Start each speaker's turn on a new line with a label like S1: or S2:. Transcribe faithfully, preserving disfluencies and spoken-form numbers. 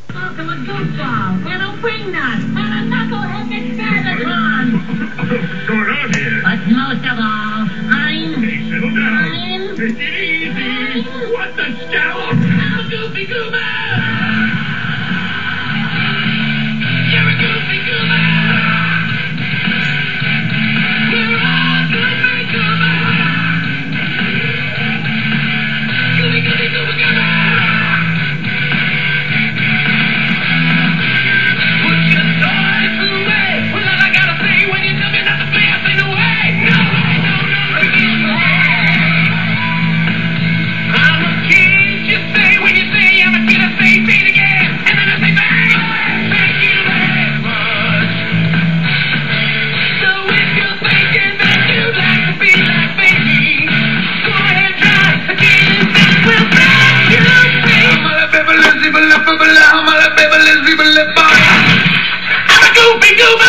S1: Welcome a goofball and a wingnut and a knucklehead McSagatron.
S2: What's going on here?
S1: But most of all, I'm...
S2: Hey, settle down.
S1: I'm...
S2: Take it easy. What the scallop? I'm a goofy goober. You're a goofy goober. We're all goofy goobers. Goofy, goofy, goober, goober. I'm a goofy goober!